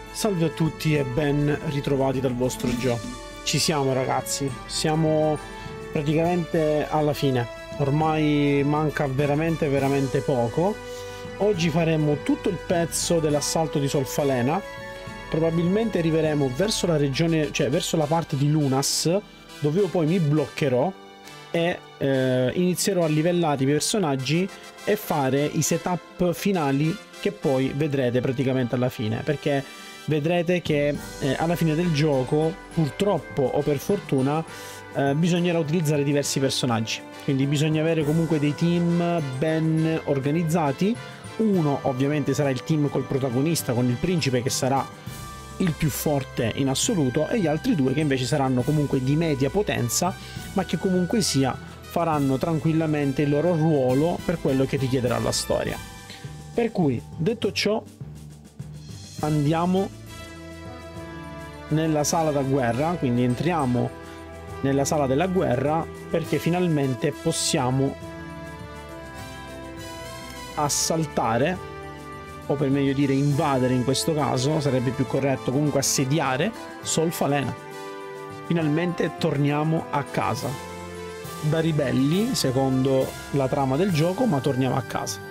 Salve a tutti e ben ritrovati dal vostro Gio. Ci siamo ragazzi, siamo praticamente alla fine. Ormai manca veramente poco. Oggi faremo tutto il pezzo dell'assalto di Solfalena. Probabilmente arriveremo verso la regione, cioè verso la parte di Lunas, dove io poi mi bloccherò e inizierò a livellare i personaggi e fare i setup finali che poi vedrete praticamente alla fine, perché vedrete che alla fine del gioco, purtroppo o per fortuna, bisognerà utilizzare diversi personaggi, quindi bisogna avere comunque dei team ben organizzati. Uno ovviamente sarà il team col protagonista, con il principe, che sarà il più forte in assoluto, e gli altri due che invece saranno comunque di media potenza, ma che comunque sia faranno tranquillamente il loro ruolo per quello che richiederà la storia. Per cui, detto ciò, andiamo nella sala da guerra, quindi entriamo nella sala della guerra, perché finalmente possiamo assaltare, o per meglio dire invadere in questo caso, sarebbe più corretto comunque assediare Solfalena. Finalmente torniamo a casa, da ribelli secondo la trama del gioco, ma torniamo a casa.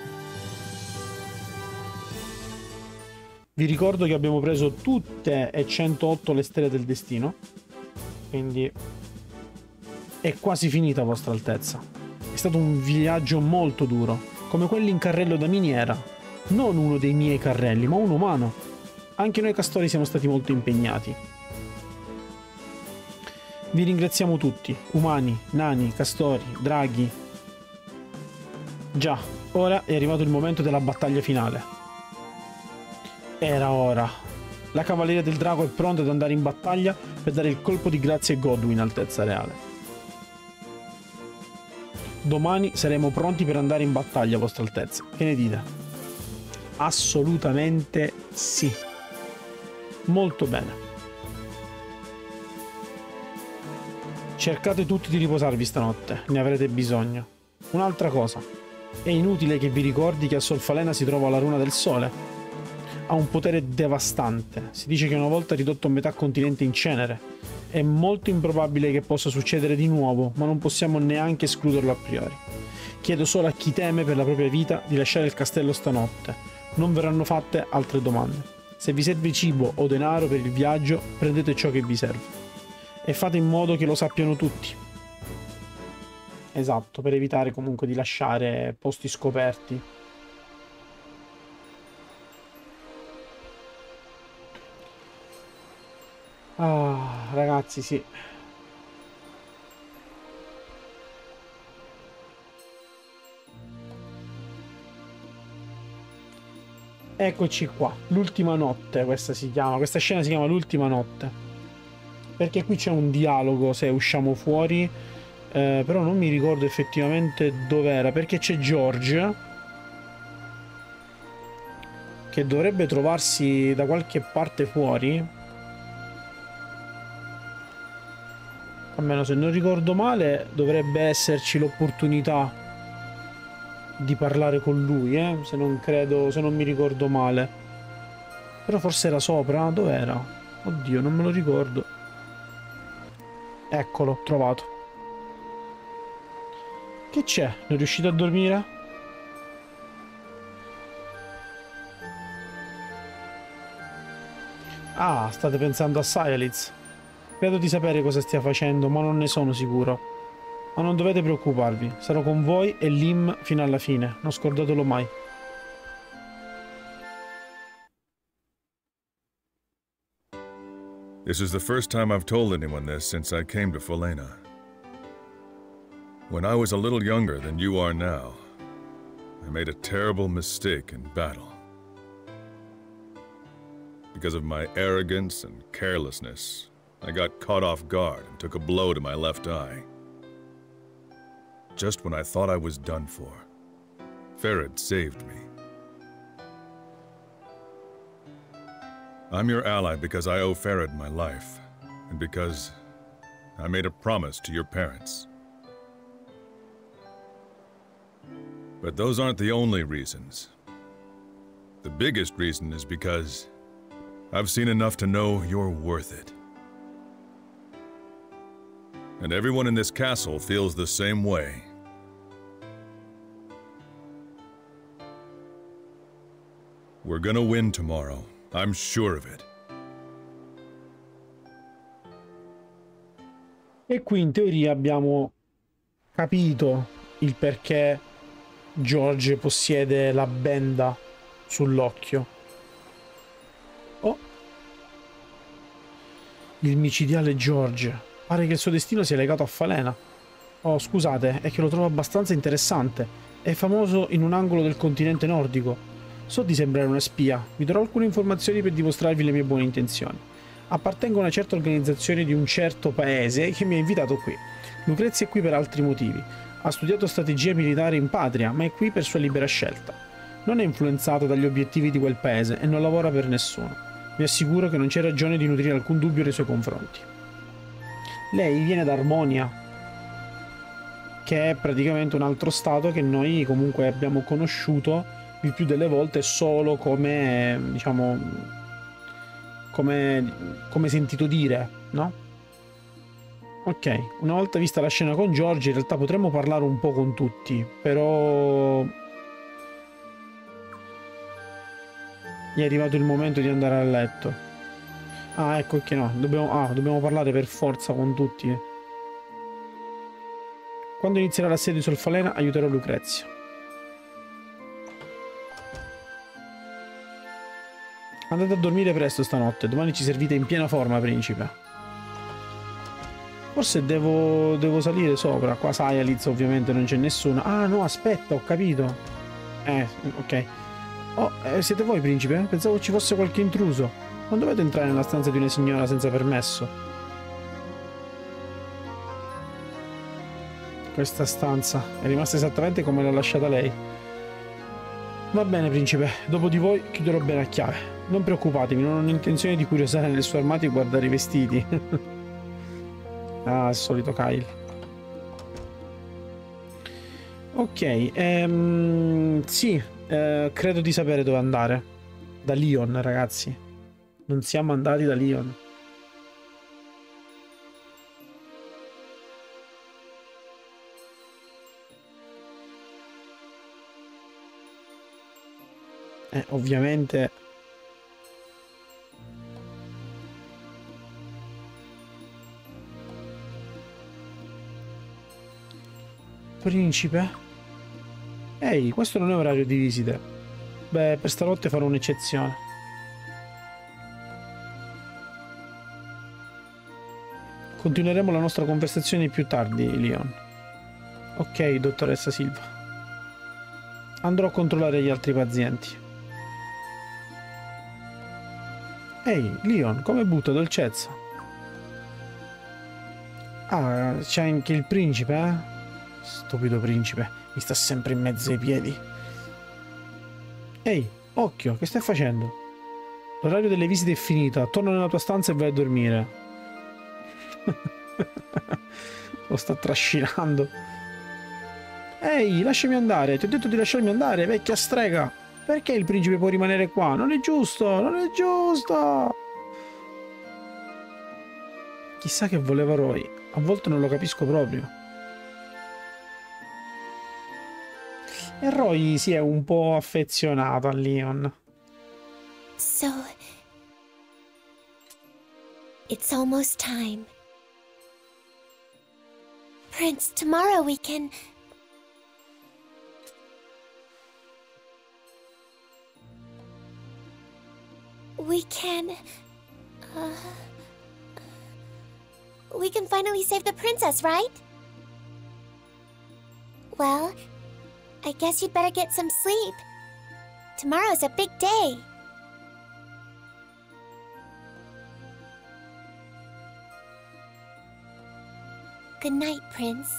Vi ricordo che abbiamo preso tutte e 108 le stelle del destino, quindi è quasi finita, vostra altezza. È stato un viaggio molto duro, come quelli in carrello da miniera. Non uno dei miei carrelli, ma uno umano. Anche noi castori siamo stati molto impegnati. Vi ringraziamo tutti, umani, nani, castori, draghi. Già, ora è arrivato il momento della battaglia finale. Era ora. La cavalleria del drago è pronta ad andare in battaglia per dare il colpo di grazia a Godwyn, altezza reale. Domani saremo pronti per andare in battaglia, vostra altezza. Che ne dite? Assolutamente sì. Molto bene. Cercate tutti di riposarvi stanotte, ne avrete bisogno. Un'altra cosa. È inutile che vi ricordi che a Solfalena si trova la runa del sole. Ha un potere devastante. Si dice che una volta ridotto metà continente in cenere. È molto improbabile che possa succedere di nuovo, ma non possiamo neanche escluderlo a priori. Chiedo solo a chi teme per la propria vita di lasciare il castello stanotte. Non verranno fatte altre domande. Se vi serve cibo o denaro per il viaggio, prendete ciò che vi serve. E fate in modo che lo sappiano tutti. Esatto, per evitare comunque di lasciare posti scoperti. Ah, ragazzi, sì. Eccoci qua, l'ultima notte, questa scena si chiama l'ultima notte. Perché qui c'è un dialogo se usciamo fuori, però non mi ricordo effettivamente dov'era, perché c'è George che dovrebbe trovarsi da qualche parte fuori. Almeno se non ricordo male dovrebbe esserci l'opportunità di parlare con lui, se non mi ricordo male. Però forse era sopra, dov'era? Oddio, non me lo ricordo. Eccolo, trovato. Che c'è? Non riuscite a dormire? Ah, state pensando a Silence. Credo di sapere cosa stia facendo, ma non ne sono sicuro. Ma non dovete preoccuparvi, sarò con voi e Lim fino alla fine, non scordatelo mai. This is the first time I've told anyone this since I came to Folena. When I was a little younger than you are now, I made a terrible mistake in battle. Because of my arrogance and carelessness, I got caught off guard and took a blow to my left eye. Just when I thought I was done for, Ferid saved me. I'm your ally because I owe Ferid my life, and because I made a promise to your parents. But those aren't the only reasons. The biggest reason is because I've seen enough to know you're worth it. And everyone in this castle feels the same way. We're gonna win tomorrow. I'm sure of it. E qui in teoria abbiamo capito il perché George possiede la benda sull'occhio. Oh, il micidiale George. Pare che il suo destino sia legato a Falena. Oh, scusate, è che lo trovo abbastanza interessante. È famoso in un angolo del continente nordico. So di sembrare una spia. Vi darò alcune informazioni per dimostrarvi le mie buone intenzioni. Appartengo a una certa organizzazione di un certo paese che mi ha invitato qui. Lucrezia è qui per altri motivi. Ha studiato strategia militare in patria, ma è qui per sua libera scelta. Non è influenzata dagli obiettivi di quel paese e non lavora per nessuno. Vi assicuro che non c'è ragione di nutrire alcun dubbio nei suoi confronti. Lei viene da Armonia, che è praticamente un altro stato che noi comunque abbiamo conosciuto il più delle volte solo come, diciamo, come sentito dire, no? Ok, una volta vista la scena con George, in realtà potremmo parlare un po' con tutti, però è arrivato il momento di andare a letto. Ah, ecco che no, dobbiamo parlare per forza con tutti. Quando inizierà l'assedio sul Falena, aiuterò Lucrezia. Andate a dormire presto stanotte, domani ci servite in piena forma, principe. Forse devo salire sopra. Qua Sayalitz ovviamente non c'è nessuno. Ah no, aspetta, ho capito. Ok. Oh, siete voi, principe? Pensavo ci fosse qualche intruso. Non dovete entrare nella stanza di una signora senza permesso. Questa stanza è rimasta esattamente come l'ha lasciata lei. Va bene, principe. Dopo di voi chiuderò bene a chiave. Non preoccupatevi, non ho intenzione di curiosare nel suo armadio e guardare i vestiti. Ah, il solito Kyle. Ok, sì, credo di sapere dove andare. Da Leon, ragazzi. Non siamo andati da Leon. Ovviamente... Principe? Ehi, questo non è orario di visite. Beh, per stanotte farò un'eccezione. Continueremo la nostra conversazione più tardi, Leon. Ok, dottoressa Silva. Andrò a controllare gli altri pazienti. Ehi, Leon, come butta dolcezza? Ah, c'è anche il principe, eh? Stupido principe, mi sta sempre in mezzo ai piedi. Ehi, occhio, che stai facendo? L'orario delle visite è finita, torna nella tua stanza e vai a dormire. Lo sta trascinando. Ehi, lasciami andare, ti ho detto di lasciarmi andare, vecchia strega. Perché il principe può rimanere qua? Non è giusto, non è giusto. Chissà che voleva Roy, a volte non lo capisco proprio. E Roy si è un po' affezionato a Leon. So, it's almost time. Prince, tomorrow we can... We can finally save the princess, right? Well, I guess you'd better get some sleep. Tomorrow's a big day. Good night, Prince.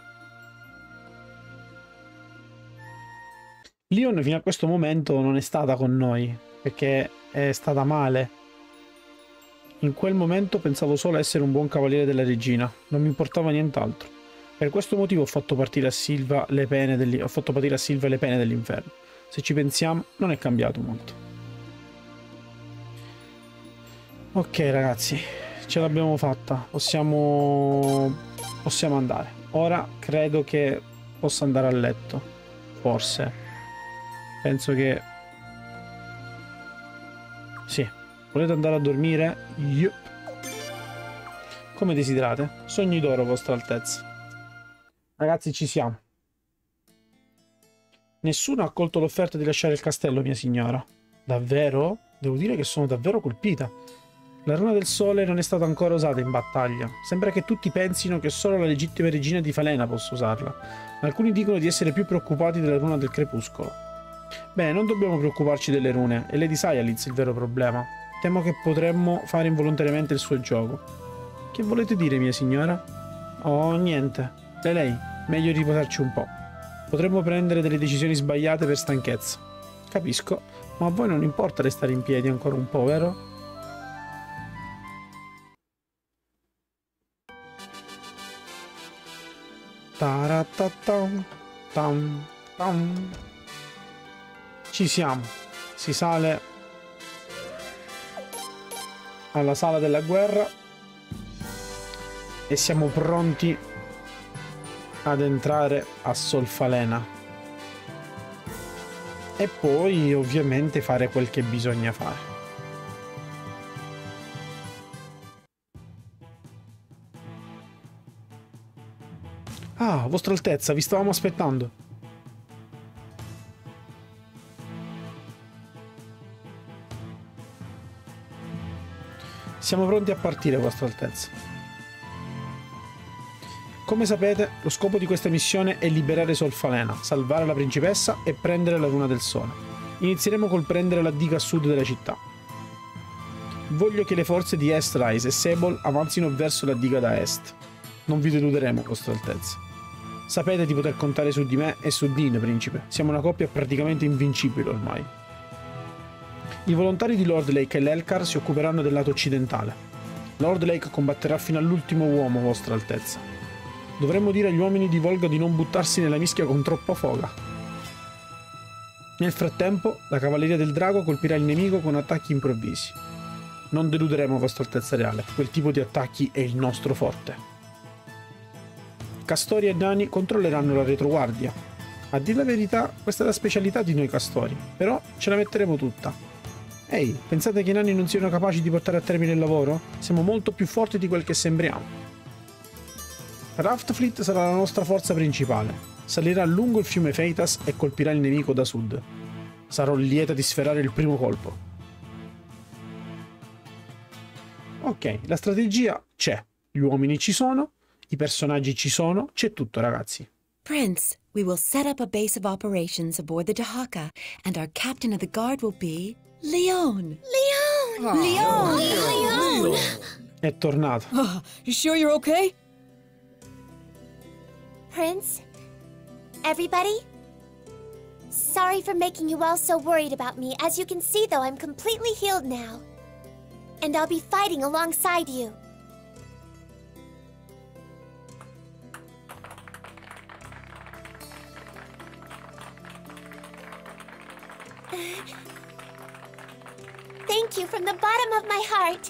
Leon fino a questo momento non è stata con noi, perché è stata male. In quel momento pensavo solo essere un buon cavaliere della regina, non mi importava nient'altro. Per questo motivo ho fatto partire a Silva le pene dell'inferno. Se ci pensiamo, non è cambiato molto. Ok ragazzi, ce l'abbiamo fatta. Possiamo andare. Ora credo che possa andare a letto. Forse. Penso che... Sì. Volete andare a dormire? Yup. Come desiderate. Sogni d'oro, vostra altezza. Ragazzi, ci siamo. Nessuno ha accolto l'offerta di lasciare il castello, mia signora. Davvero? Devo dire che sono davvero colpita. La runa del sole non è stata ancora usata in battaglia. Sembra che tutti pensino che solo la legittima regina di Falena possa usarla. Alcuni dicono di essere più preoccupati della runa del crepuscolo. Beh, non dobbiamo preoccuparci delle rune. È Lady Silence il vero problema. Temo che potremmo fare involontariamente il suo gioco. Che volete dire, mia signora? Oh, niente. Lei, meglio riposarci un po'. Potremmo prendere delle decisioni sbagliate per stanchezza. Capisco, ma a voi non importa restare in piedi ancora un po', vero? Taratatam, tam, tam. Ci siamo. Si sale alla sala della guerra e siamo pronti ad entrare a Solfalena e poi ovviamente fare quel che bisogna fare. Ah, vostra altezza, vi stavamo aspettando. Siamo pronti a partire, vostra altezza. Come sapete, lo scopo di questa missione è liberare Solfalena, salvare la principessa e prendere la runa del sole. Inizieremo col prendere la diga a sud della città. Voglio che le forze di Eastrise e Sable avanzino verso la diga da est. Non vi deluderemo, vostra altezza. Sapete di poter contare su di me e su Dean, principe. Siamo una coppia praticamente invincibile ormai. I volontari di Lord Lake e l'Elcar si occuperanno del lato occidentale. Lord Lake combatterà fino all'ultimo uomo, vostra altezza. Dovremmo dire agli uomini di Volga di non buttarsi nella mischia con troppa foga. Nel frattempo, la cavalleria del drago colpirà il nemico con attacchi improvvisi. Non deluderemo, vostra altezza reale. Quel tipo di attacchi è il nostro forte. Castori e nani controlleranno la retroguardia. A dire la verità, questa è la specialità di noi castori, però ce la metteremo tutta. Ehi, pensate che i nani non siano capaci di portare a termine il lavoro? Siamo molto più forti di quel che sembriamo. Raftfleet sarà la nostra forza principale. Salirà lungo il fiume Feitas e colpirà il nemico da sud. Sarò lieta di sferrare il primo colpo. Ok, la strategia c'è. Gli uomini ci sono. I personaggi ci sono, c'è tutto, ragazzi. Prince, we will set up a base of operations aboard the Dahaka, and our captain of the guard will be Leon. Leon! Leon! Leon! È tornato. You sure you're okay? Prince? Everybody? Sorry for making you all so worried about me. As you can see, though, I'm completely healed now. And I'll be fighting alongside you. Thank you from the bottom of my heart.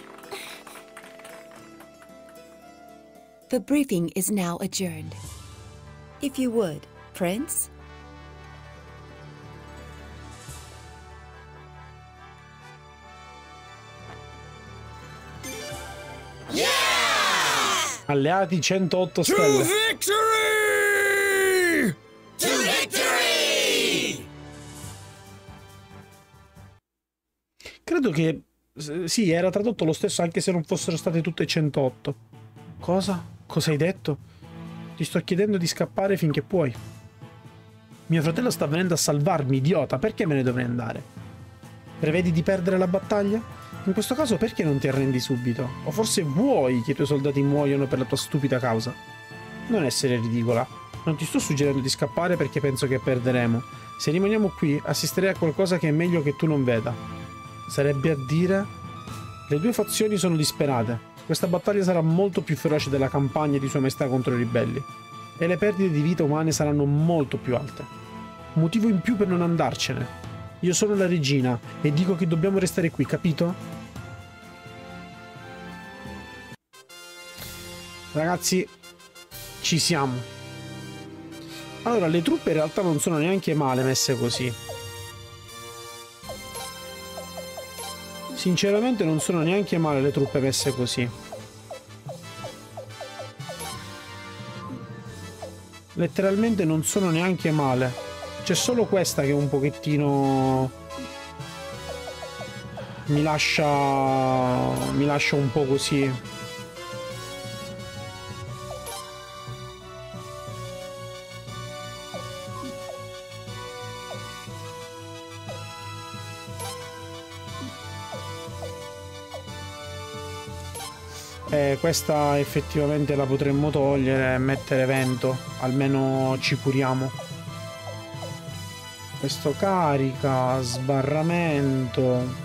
The briefing is now adjourned. If you would, Prince? Alleati 108 stelle. Victory! To victory! Credo che sì, era tradotto lo stesso anche se non fossero state tutte 108. Cosa? Cosa hai detto? Ti sto chiedendo di scappare finché puoi. Mio fratello sta venendo a salvarmi, idiota. Perché me ne dovrei andare? Prevedi di perdere la battaglia? In questo caso perché non ti arrendi subito? O forse vuoi che i tuoi soldati muoiano per la tua stupida causa? Non essere ridicola. Non ti sto suggerendo di scappare perché penso che perderemo. Se rimaniamo qui, assisterei a qualcosa che è meglio che tu non veda. Sarebbe a dire... Le due fazioni sono disperate. Questa battaglia sarà molto più feroce della campagna di Sua Maestà contro i ribelli. E le perdite di vite umane saranno molto più alte. Motivo in più per non andarcene. Io sono la regina e dico che dobbiamo restare qui, capito? Ragazzi, ci siamo. Allora, le truppe in realtà non sono neanche male messe così. Sinceramente non sono neanche male le truppe messe così. Letteralmente non sono neanche male. C'è solo questa che un pochettino mi lascia un po' così. Questa effettivamente la potremmo togliere e mettere vento, almeno ci curiamo. Questo carica, sbarramento.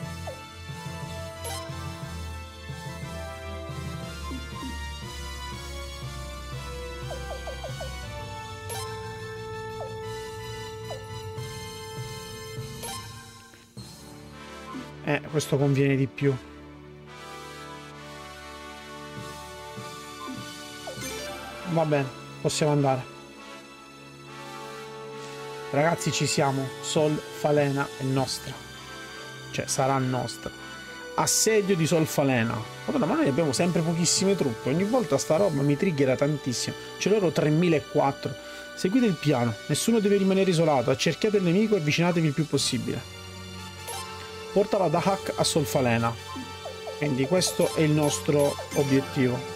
Questo conviene di più. Va bene, possiamo andare. Ragazzi, ci siamo. Solfalena è nostra. Cioè, sarà nostra. Assedio di Solfalena. Madonna, ma noi abbiamo sempre pochissime truppe. Ogni volta sta roba mi triggera tantissimo. Ce loro 3004. Seguite il piano. Nessuno deve rimanere isolato. Accerchiate il nemico e avvicinatevi il più possibile. Porta la Dahak a Solfalena. Quindi questo è il nostro obiettivo.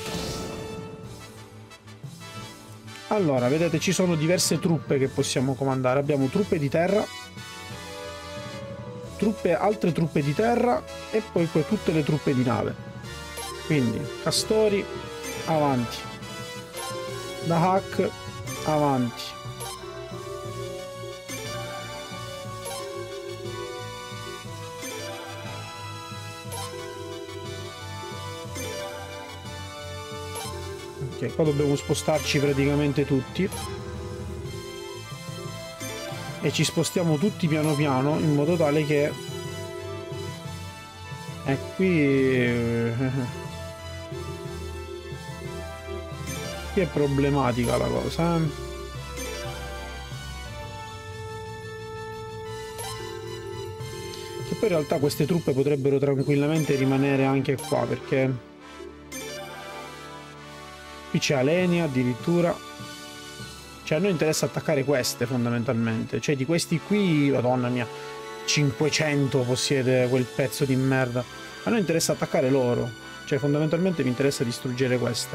Allora, vedete, ci sono diverse truppe che possiamo comandare. Abbiamo truppe di terra, altre truppe di terra e poi tutte le truppe di nave. Quindi, castori, avanti. Dahak, avanti. Ok, qua dobbiamo spostarci praticamente tutti. E ci spostiamo tutti piano piano in modo tale che... qui... qui è problematica la cosa, Che poi in realtà queste truppe potrebbero tranquillamente rimanere anche qua, perché... Qui c'è Alenia addirittura. Cioè a noi interessa attaccare queste fondamentalmente. Cioè di questi qui, madonna mia, 500 possiede quel pezzo di merda. A noi interessa attaccare loro. Cioè fondamentalmente mi interessa distruggere queste.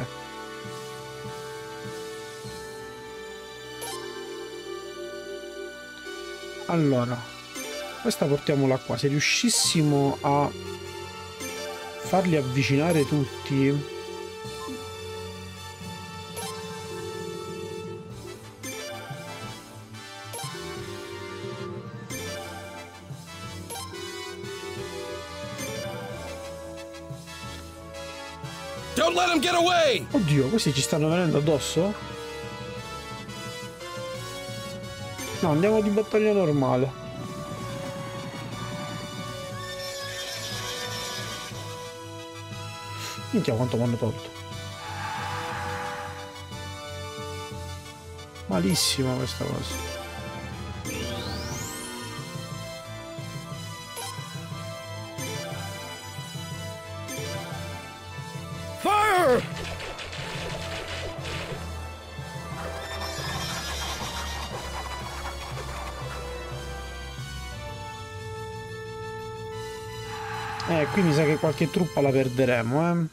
Allora, questa portiamola qua. Se riuscissimo a farli avvicinare tutti... Don't let him get away! Oddio, questi ci stanno venendo addosso? No, andiamo di battaglia normale. Minchia quanto mi hanno tolto. Malissima questa cosa. Qui mi sa che qualche truppa la perderemo,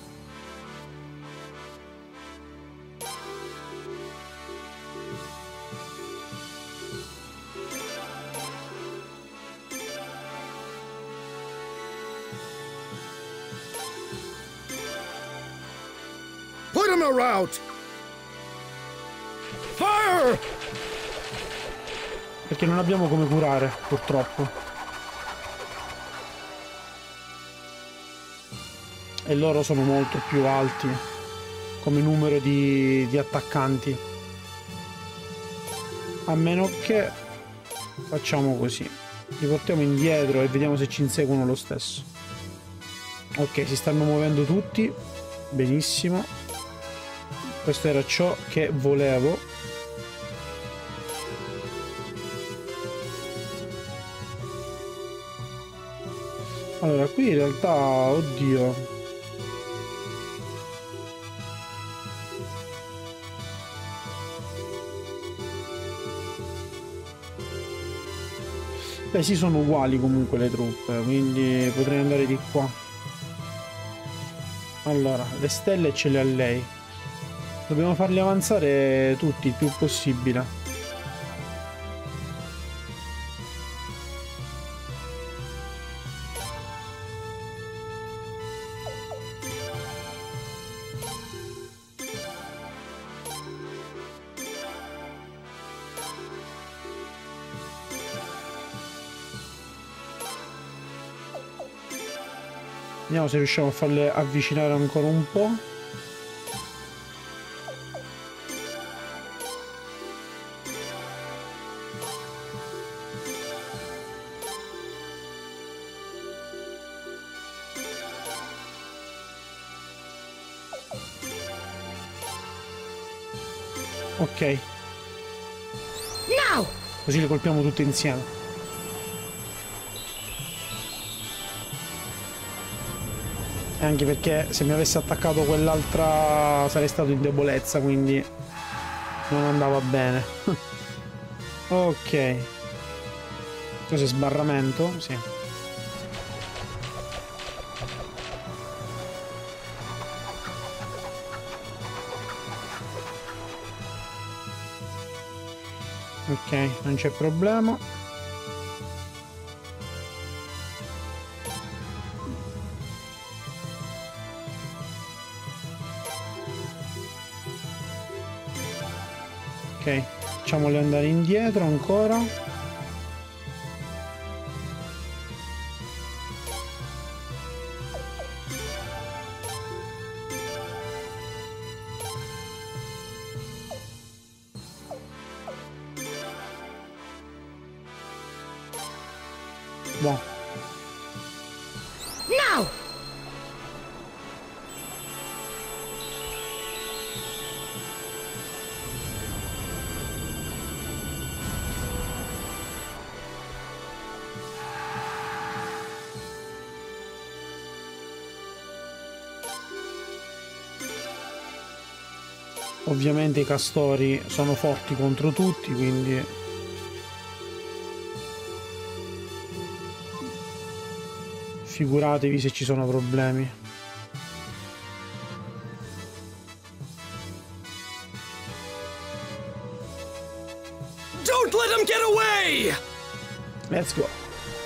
Put him a rout! Fire! Perché non abbiamo come curare, purtroppo. E loro sono molto più alti come numero di attaccanti. A meno che facciamo così. Li portiamo indietro e vediamo se ci inseguono lo stesso. Ok, si stanno muovendo tutti. Benissimo. Questo era ciò che volevo. Allora, qui in realtà, oddio. Beh, sì, sono uguali comunque le truppe, quindi potrei andare di qua. Allora, le stelle ce le ha lei. Dobbiamo farli avanzare tutti il più possibile. Vediamo se riusciamo a farle avvicinare ancora un po'. Ok. Così le colpiamo tutte insieme. Anche perché se mi avesse attaccato quell'altra sarei stato in debolezza, quindi non andava bene. Ok. Cos'è, sbarramento? Sì. Ok, non c'è problema. Ok, facciamole andare indietro ancora. Buono. No! Ovviamente i castori sono forti contro tutti, quindi figuratevi se ci sono problemi. Don't let him get away! Let's go.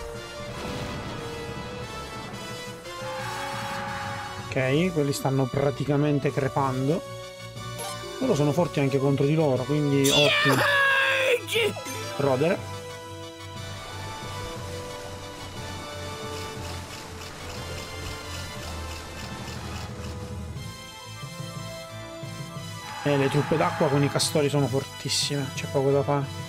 Ok, quelli stanno praticamente crepando. Loro sono forti anche contro di loro, quindi ottimo. Rodere. E le truppe d'acqua con i castori sono fortissime, c'è poco da fare.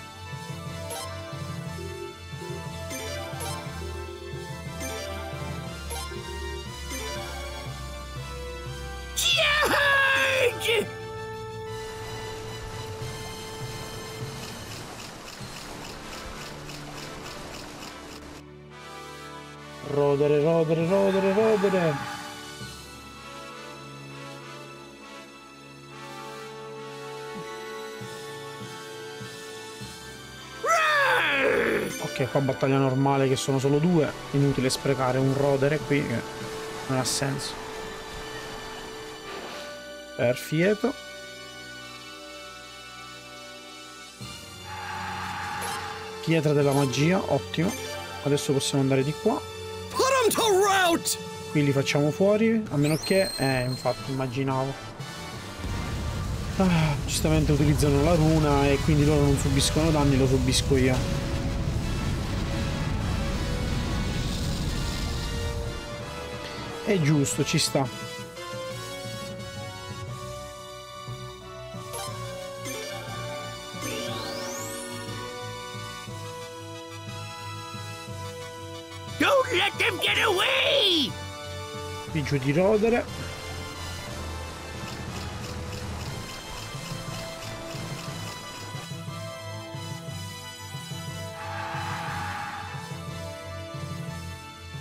Rodere, rodere, rodere, rodere. Ok, qua battaglia normale che sono solo due. Inutile sprecare un rodere qui che non ha senso. Perfetto. Pietra della magia, ottimo. Adesso possiamo andare di qua. Qui li facciamo fuori, a meno che... infatti, immaginavo. Giustamente utilizzano la runa e quindi loro non subiscono danni, lo subisco io. È giusto, ci sta. Don't let them get away! Qui giù di rodere.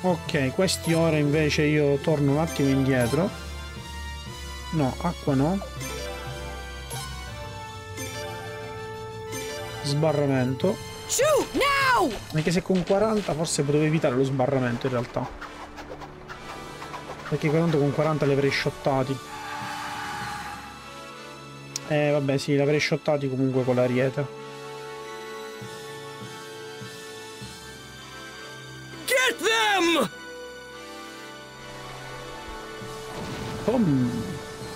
Ok, questi ora invece io torno un attimo indietro. No, acqua no. Sbarramento. Shoot now! Anche se con 40 forse potevo evitare lo sbarramento in realtà. Perché con 40 li avrei shottati. Vabbè sì, li avrei shottati comunque con l'ariete. Get them! Boom.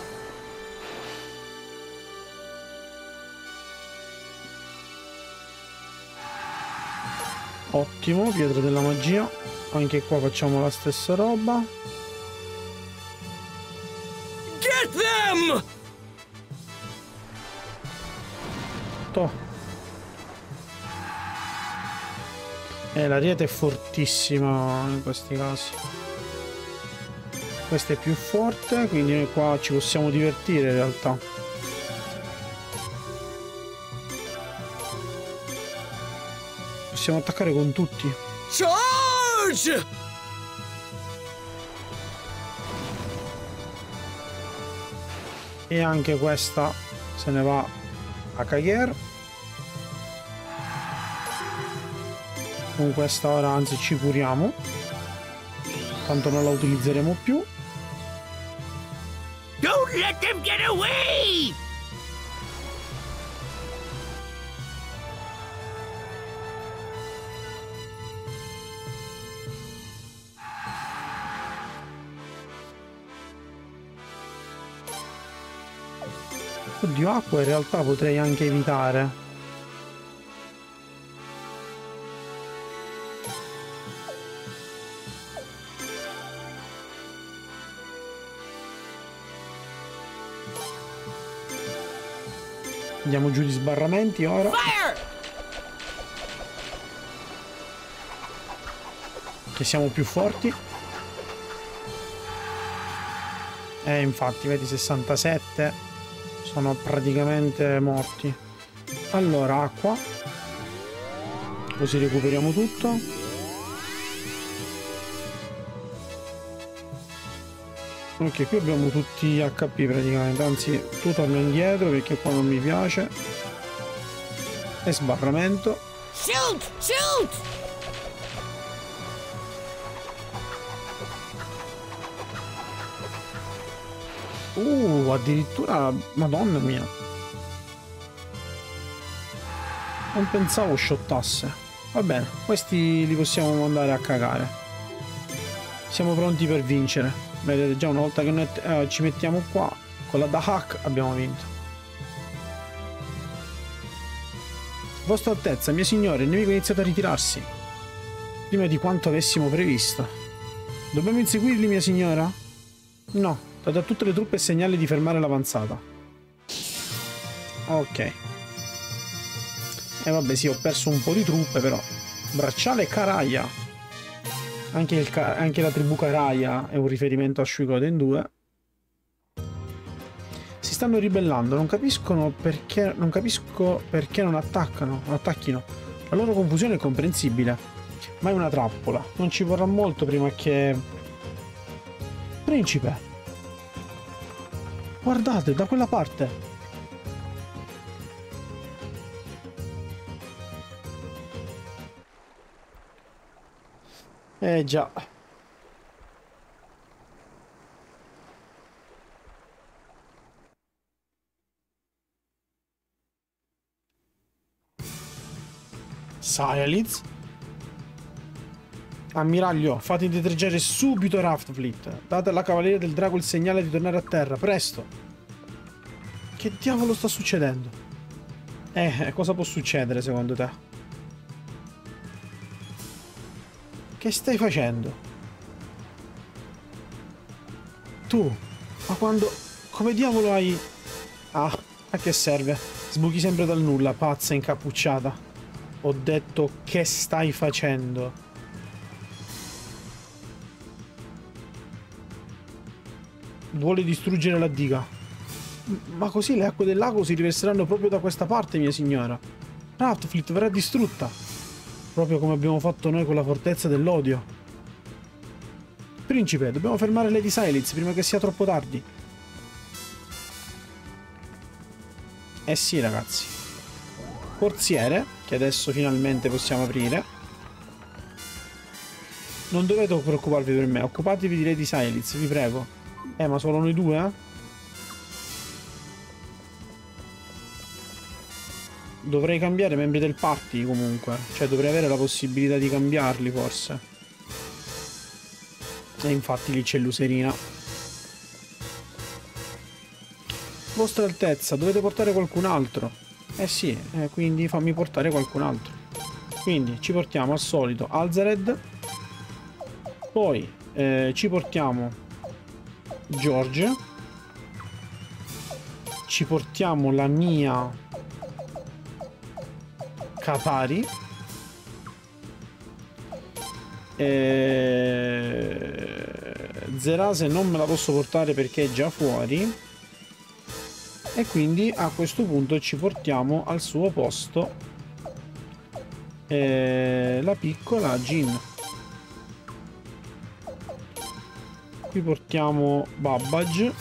Ottimo, pietra della magia. Anche qua facciamo la stessa roba. Get them! L'ariete è fortissima in questi casi. Questa è più forte, quindi noi qua ci possiamo divertire in realtà. Possiamo attaccare con tutti. Charge! E anche questa se ne va a cagare. Con questa ora anzi ci curiamo. Tanto non la utilizzeremo più. Don't let them get away! Oddio, acqua in realtà potrei anche evitare. Andiamo giù di sbarramenti ora. Fire! Che siamo più forti. Infatti, vedi 67. Sono praticamente morti. Allora, acqua. Così recuperiamo tutto. Ok, qui abbiamo tutti gli HP praticamente. Anzi, tu torna indietro perché qua non mi piace. E sbarramento. Shoot! Shoot! Addirittura, madonna mia. Non pensavo shottasse. Va bene, questi li possiamo mandare a cagare. Siamo pronti per vincere. Vedete già una volta che noi ci mettiamo qua con la Dahak abbiamo vinto. Vostra Altezza, mio signore, il nemico ha iniziato a ritirarsi. Prima di quanto avessimo previsto. Dobbiamo inseguirli, mia signora? No. Date a tutte le truppe segnale di fermare l'avanzata. Ok. E vabbè sì, ho perso un po' di truppe però. Bracciale Karaia. Anche la tribù Karaia è un riferimento a Suikoden 2. Si stanno ribellando, non capisco perché non attacchino. La loro confusione è comprensibile. Ma è una trappola. Non ci vorrà molto prima che... Principe! Guardate, da quella parte. Già. Silence. Ammiraglio, fate indietreggiare subito Raftfleet. Date alla cavalleria del drago il segnale di tornare a terra, presto. Che diavolo sta succedendo? Cosa può succedere secondo te? Che stai facendo? Tu? Ma quando... Come diavolo hai... Ah, a che serve? Sbuchi sempre dal nulla, pazza incappucciata. Ho detto che stai facendo? Vuole distruggere la diga. Ma così le acque del lago si riverseranno proprio da questa parte, mia signora. Raftfleet verrà distrutta. Proprio come abbiamo fatto noi con la fortezza dell'odio. principe, dobbiamo fermare Lady Silence prima che sia troppo tardi. Eh sì, ragazzi. Porziere, che adesso finalmente possiamo aprire. Non dovete preoccuparvi per me, occupatevi di Lady Silence, vi prego. Ma solo noi due, eh? Dovrei cambiare i membri del party comunque. Cioè dovrei avere la possibilità di cambiarli forse. E infatti lì c'è Luserina. Vostra Altezza, dovete portare qualcun altro. Eh sì, quindi fammi portare qualcun altro. Quindi ci portiamo al solito Alzared. Poi ci portiamo George. Ci portiamo la mia Katari. Zerase non me la posso portare perché è già fuori. E quindi a questo punto ci portiamo al suo posto la piccola Jean. Qui portiamo Babbage,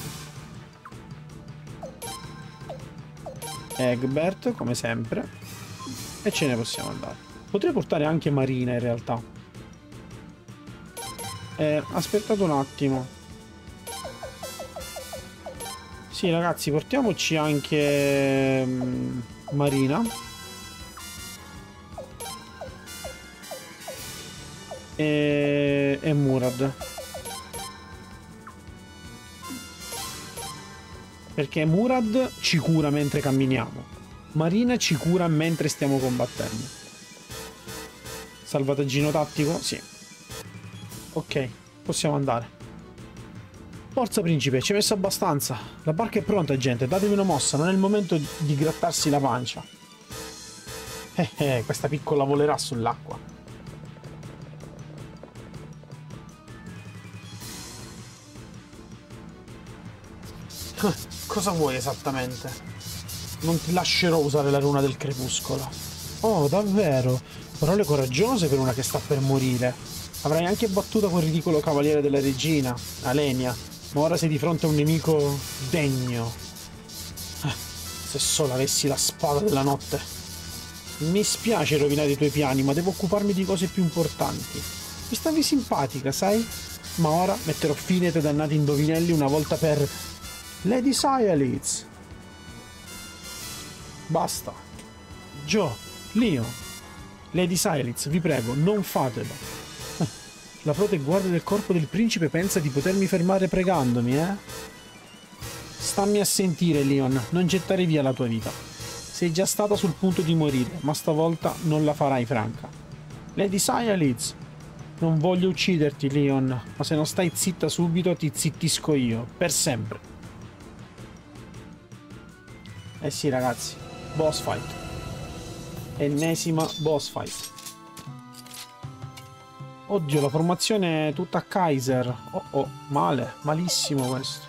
Egbert come sempre. E ce ne possiamo andare. Potrei portare anche Marina in realtà. Aspettate un attimo. Sì ragazzi, portiamoci anche Marina. E Murad. Perché Murad ci cura mentre camminiamo. Marina ci cura mentre stiamo combattendo. Salvataggino tattico? Sì. Ok, possiamo andare. Forza principe, ci hai messo abbastanza. La barca è pronta, gente, datemi una mossa, non è il momento di grattarsi la pancia. Questa piccola volerà sull'acqua. Cosa vuoi esattamente? Non ti lascerò usare la runa del crepuscolo. Oh, davvero? Parole coraggiose per una che sta per morire. Avrai anche battuto quel ridicolo cavaliere della regina, Alenia, ma ora sei di fronte a un nemico degno. Se solo avessi la spada della notte. Mi spiace rovinare i tuoi piani, ma devo occuparmi di cose più importanti. Mi stavi simpatica, sai? Ma ora metterò fine ai tuoi dannati indovinelli una volta per Lady Silence. Basta. Joe, Leon, Lady Silence, vi prego, non fatelo. La prode guardia del corpo del principe pensa di potermi fermare pregandomi, eh? Stammi a sentire, Leon, non gettare via la tua vita. Sei già stata sul punto di morire, ma stavolta non la farai franca. Lady Silence, non voglio ucciderti, Leon, ma se non stai zitta subito ti zittisco io, per sempre. Eh sì, ragazzi. Boss fight. Ennesima boss fight. Oddio, la formazione è tutta Kaiser. Oh, male, malissimo questo.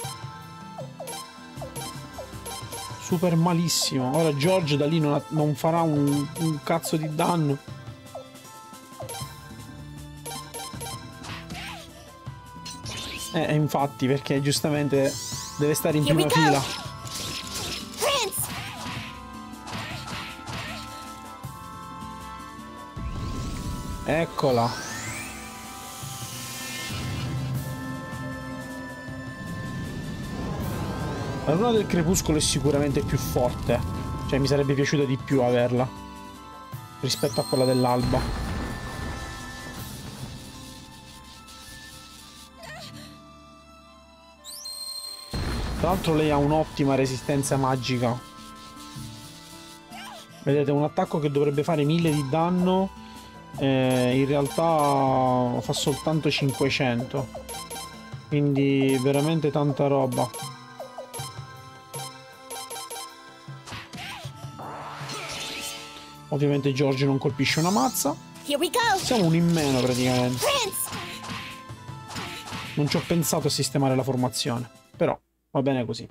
Super malissimo. Ora George da lì non farà un cazzo di danno. Infatti, perché giustamente deve stare in prima fila. Eccola. La runa del crepuscolo è sicuramente più forte. Cioè mi sarebbe piaciuto di più averla rispetto a quella dell'alba. Tra l'altro lei ha un'ottima resistenza magica. Vedete, un attacco che dovrebbe fare 1000 di danno in realtà fa soltanto 500, quindi veramente tanta roba. Ovviamente George non colpisce una mazza. Siamo un in meno praticamente. Non ci ho pensato a sistemare la formazione, però va bene così.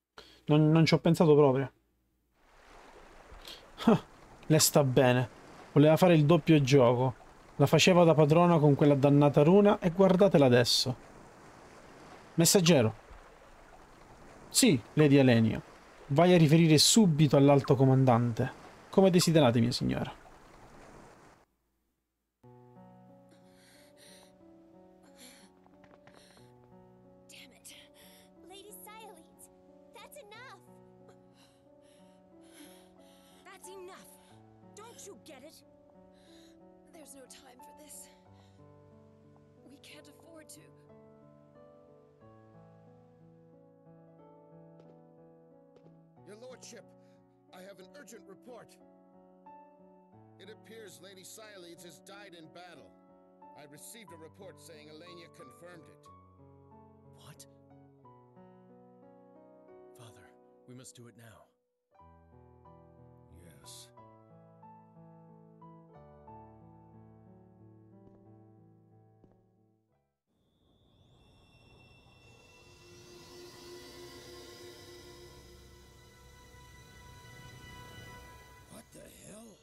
Non ci ho pensato proprio. Le sta bene. Voleva fare il doppio gioco. La faceva da padrona con quella dannata runa e guardatela adesso. Messaggero. Sì, Lady Alenio. Vai a riferire subito all'alto comandante. Come desiderate, mia signora. Damn it. Lady Silence, that's enough. That's enough! Don't you get it? There's no time for this. We can't afford to. Your Lordship, I have an urgent report. It appears Lady Siledes has died in battle. I received a report saying Elenia confirmed it. What? Father, we must do it now. Yes. What the hell?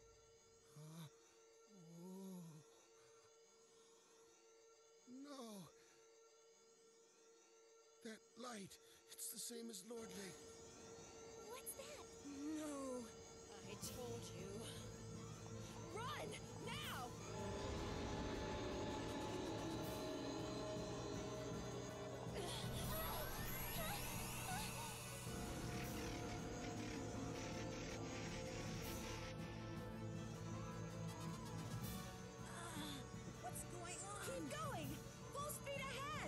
No. That light, it's the same as Lordly. What's that? No! I told you. Run! Now! What's going on? Keep going! Full speed ahead!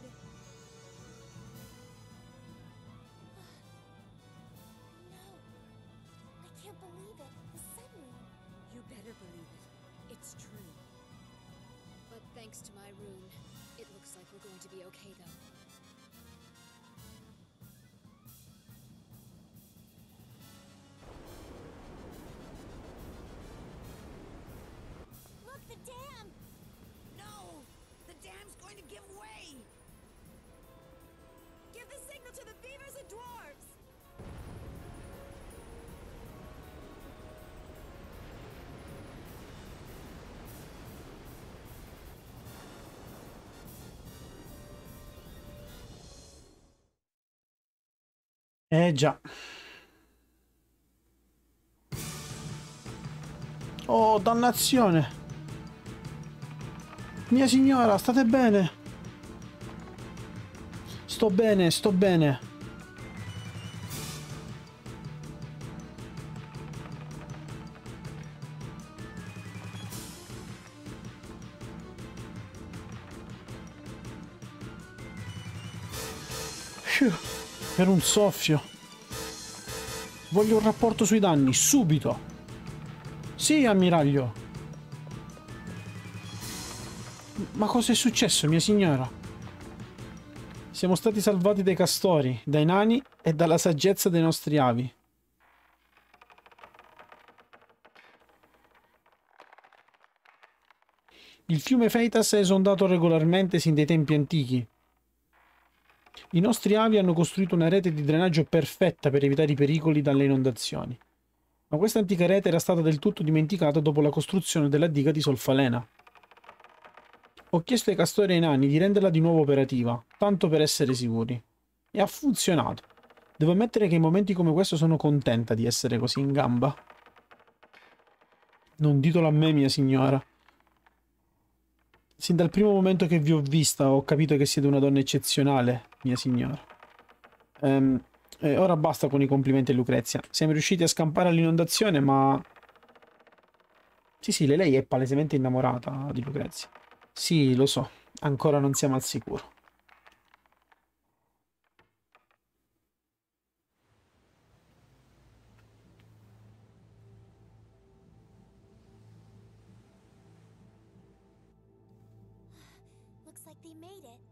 No. I can't believe it. The sunroom. You better believe it. It's true. But thanks to my rune, it looks like we're going to be okay, though. Look, the dam! No! The dam's going to give way! Give the signal to the beavers and dwarves! Già. Oh, dannazione. Mia signora, state bene? Sto bene, sto bene. Phew, per un soffio. Voglio un rapporto sui danni, subito. Sì, ammiraglio. Ma cosa è successo, mia signora? Siamo stati salvati dai castori, dai nani e dalla saggezza dei nostri avi. Il fiume Feitas è esondato regolarmente sin dai tempi antichi. I nostri avi hanno costruito una rete di drenaggio perfetta per evitare i pericoli dalle inondazioni. Ma questa antica rete era stata del tutto dimenticata dopo la costruzione della diga di Solfalena. Ho chiesto ai castori e ai nani di renderla di nuovo operativa, tanto per essere sicuri. E ha funzionato. Devo ammettere che in momenti come questo sono contenta di essere così in gamba. Non ditelo a me, mia signora. Sin dal primo momento che vi ho vista ho capito che siete una donna eccezionale, mia signora. Ora basta con i complimenti a Lucrezia. Siamo riusciti a scampare all'inondazione, ma... Sì, lei è palesemente innamorata di Lucrezia. Sì, lo so. Ancora non siamo al sicuro. Looks like they made it.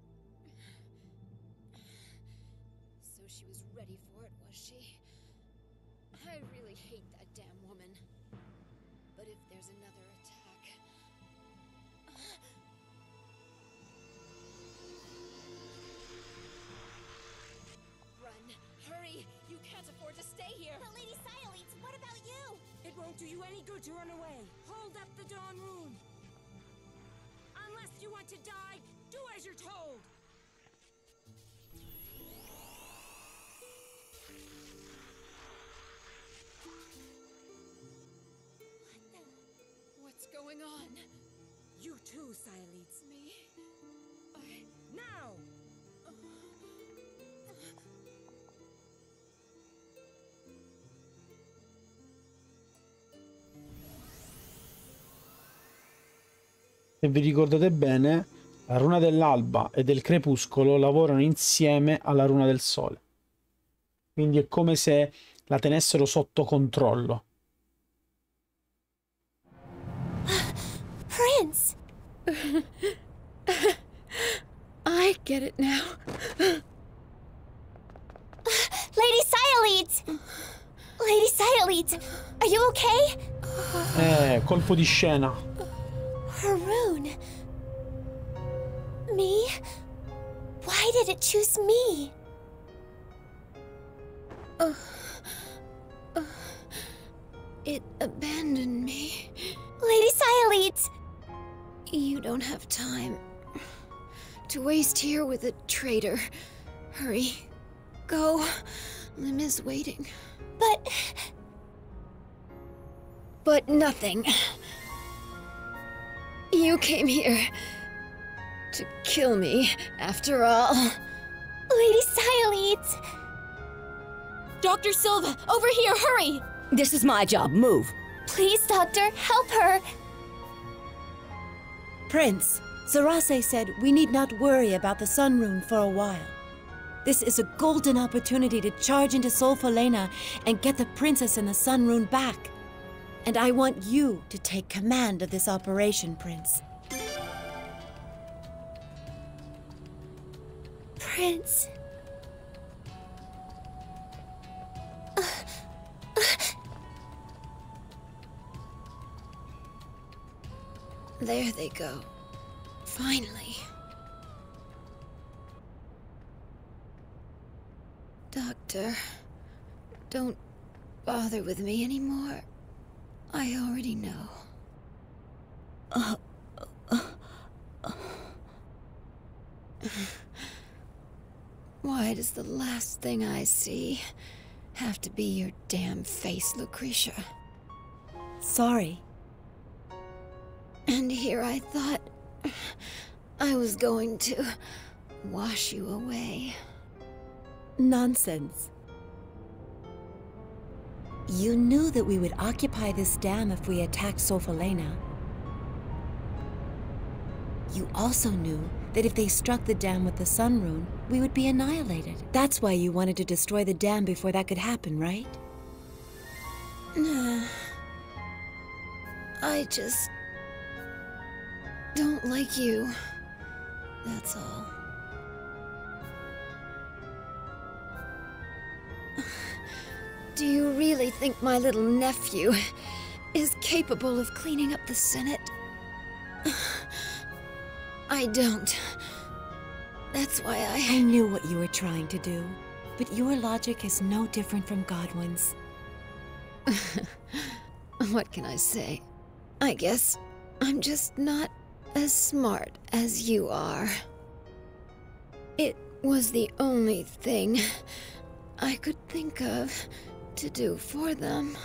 So she was ready for it, was she? I really hate that damn woman. But if there's another attack... Run! Hurry! You can't afford to stay here! But Lady Silence, what about you? It won't do you any good to run away. hold up the Dawn Rune. Unless you want to die, do as you're told. What's going on? You too, Sileads. Me? Now! Se vi ricordate bene, la runa dell'alba e del crepuscolo lavorano insieme alla runa del sole. Quindi è come se la tenessero sotto controllo. Prince! I get it now. Lady Sialeeds! Lady Sialeeds, are you okay? Colpo di scena. Haroon. Me? Why did it choose me? It abandoned me. Lady Sialeeds! You don't have time to waste here with a traitor. Hurry. Go. Lim is waiting. But nothing. You came here to kill me, after all. Lady Sialeeds! Dr. Silva, over here, hurry! This is my job. Move. Please, Doctor, help her! Prince, Sarase said we need not worry about the Sun Rune for a while. This is a golden opportunity to charge into Solfalena and get the princess and the Sun Rune back. And I want you to take command of this operation, Prince. Prince... There they go. Finally. Doctor, don't bother with me anymore. I already know. Why does the last thing I see have to be your damn face, Lucretia? Sorry. And here I thought I was going to wash you away. Nonsense. You knew that we would occupy this dam if we attacked Solfalena. You also knew that if they struck the dam with the Sun Rune, we would be annihilated. That's why you wanted to destroy the dam before that could happen, right? Nah. I just... don't like you. That's all. Do you really think my little nephew is capable of cleaning up the Senate? I don't. That's why I knew what you were trying to do, but your logic is no different from Godwin's. What can I say? I guess I'm just not as smart as you are. It was the only thing I could think of to do for them.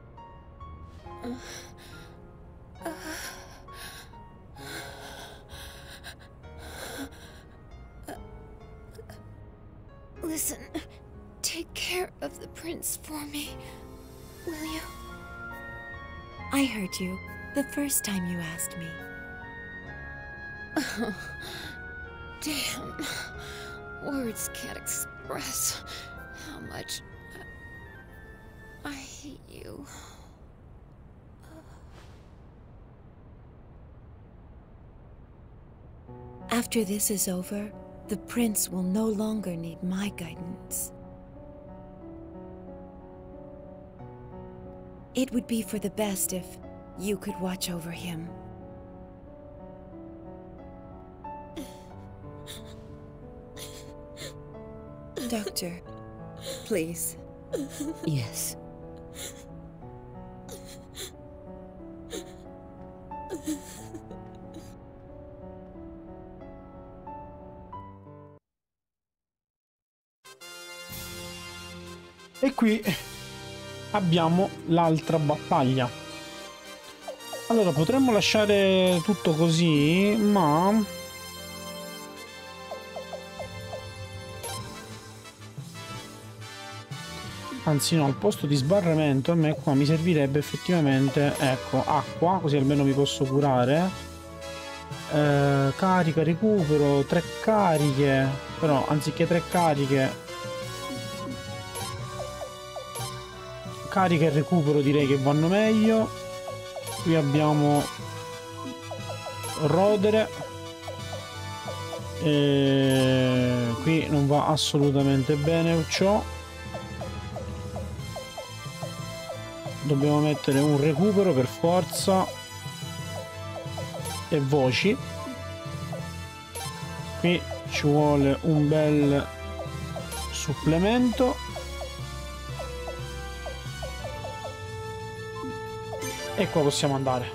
Listen, take care of the prince for me, will you? I heard you the first time you asked me. Oh, damn. Words can't express how much I hate you. After this is over, the prince will no longer need my guidance. It would be for the best if you could watch over him. Doctor, please. Yes. E qui abbiamo l'altra battaglia. Allora, potremmo lasciare tutto così, ma... Anzi no, al posto di sbarramento a me qua mi servirebbe effettivamente, ecco, acqua, così almeno mi posso curare. Carica, recupero, 3 cariche, però anziché 3 cariche... Carica e recupero direi che vanno meglio. Qui abbiamo rodere. E qui non va assolutamente bene ciò. Dobbiamo mettere un recupero per forza. E voci. Qui ci vuole un bel supplemento. E qua possiamo andare.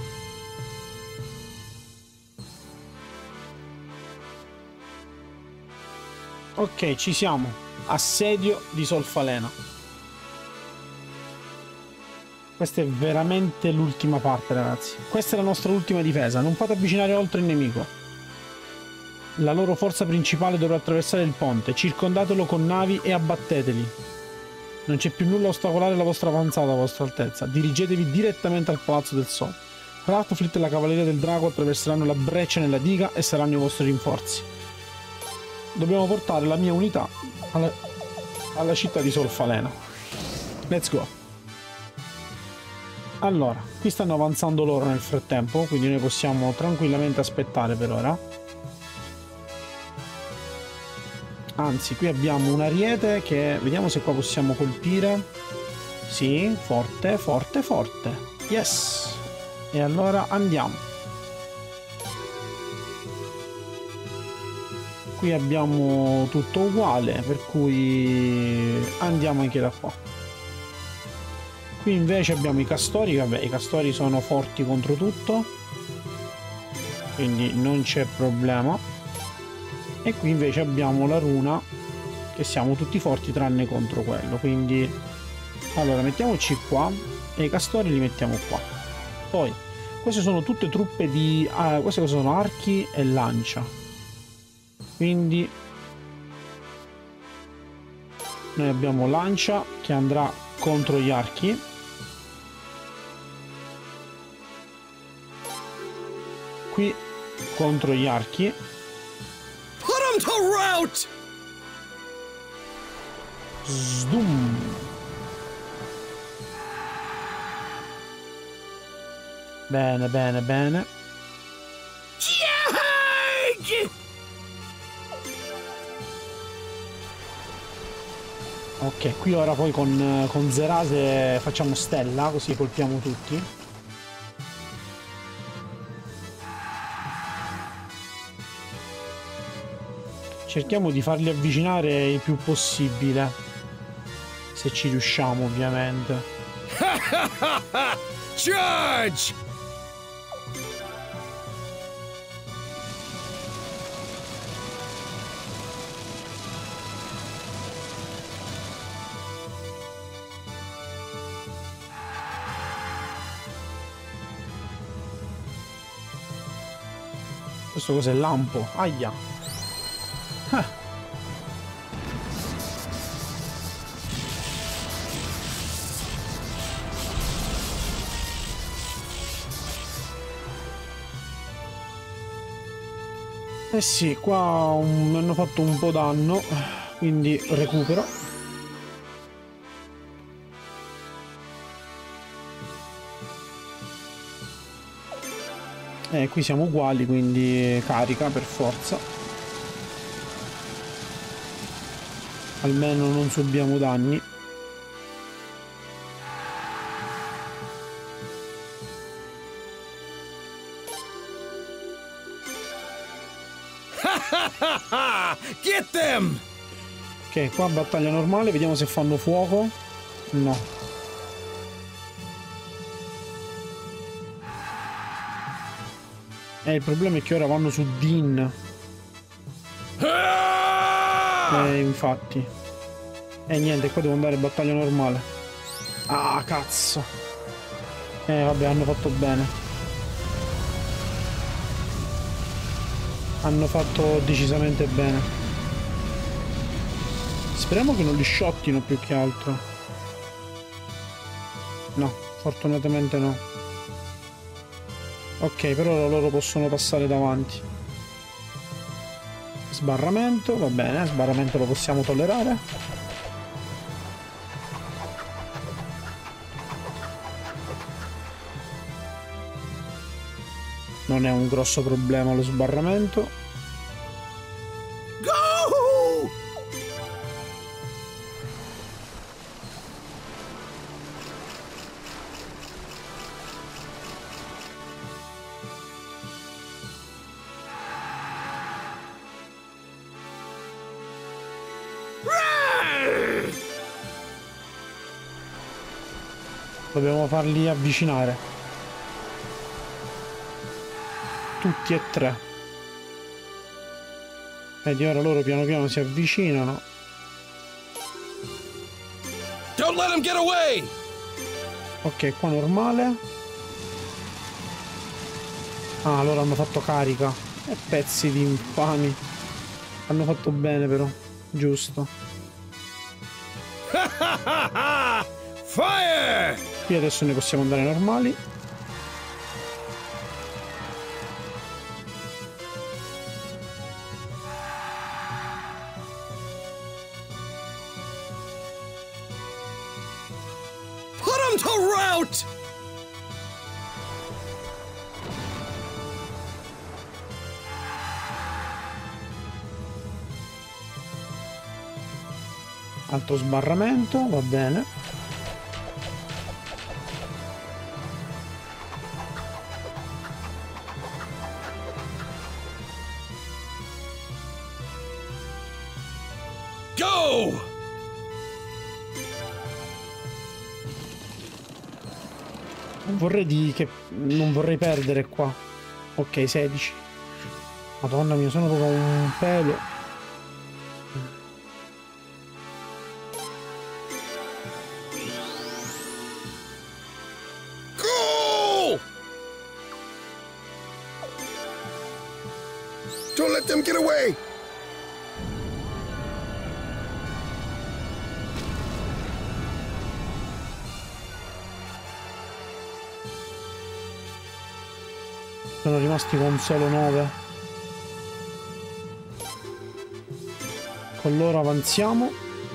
Ok, ci siamo. Assedio di Solfalena. Questa è veramente l'ultima parte, ragazzi. Questa è la nostra ultima difesa. Non fate avvicinare oltre il nemico. La loro forza principale dovrà attraversare il ponte. Circondatelo con navi e abbatteteli. Non c'è più nulla a ostacolare la vostra avanzata, vostra altezza. Dirigetevi direttamente al Palazzo del Sol. Ratflit e la cavalleria del drago attraverseranno la breccia nella diga e saranno i vostri rinforzi. Dobbiamo portare la mia unità alla città di Solfalena. Let's go. Allora, qui stanno avanzando loro nel frattempo, quindi noi possiamo tranquillamente aspettare per ora. Anzi, qui abbiamo un ariete che... Vediamo se qua possiamo colpire. Sì, forte, forte, forte. Yes! E allora andiamo. Qui abbiamo tutto uguale, per cui andiamo anche da qua. Qui invece abbiamo i castori, vabbè, i castori sono forti contro tutto, quindi non c'è problema. E qui invece abbiamo la runa, che siamo tutti forti tranne contro quello, quindi allora mettiamoci qua e i castori li mettiamo qua. Poi queste sono tutte truppe di queste sono archi e lancia, quindi noi abbiamo lancia che andrà contro gli archi. Qui contro gli archi. To rout! Sdum. Bene, bene, bene. Charge! Ok, qui ora poi con Zerase facciamo stella, così colpiamo tutti. Cerchiamo di farli avvicinare il più possibile, se ci riusciamo ovviamente. Charge! Questo cos'è? Lampo. Aia. Eh sì, qua mi hanno fatto un po' danno, quindi recupero. Qui siamo uguali, quindi carica per forza. Almeno non subiamo danni. Get them! Ok, qua battaglia normale, vediamo se fanno fuoco. No. Il problema è che ora vanno su Dean. Infatti. Niente, qua devo andare in battaglia normale. Ah, cazzo. Vabbè, hanno fatto bene. Hanno fatto decisamente bene. Speriamo che non li shottino più che altro. No, fortunatamente no. Ok, però loro possono passare davanti. Sbarramento, va bene, sbarramento lo possiamo tollerare. Non è un grosso problema lo sbarramento. Go! Dobbiamo farli avvicinare. Tutti e tre. Vedi, ora loro piano piano si avvicinano. Don't let him get away! Ok, qua normale. Ah, loro hanno fatto carica. E pezzi di infami. Hanno fatto bene però. Giusto. Fire! Qui adesso ne possiamo andare normali. Put him to rout! Altro sbarramento, va bene. Go! Non vorrei perdere qua. Ok, 16. Madonna mia, sono proprio un pelo. Go! Don't let them get away! Sono rimasti con solo 9. Con loro avanziamo.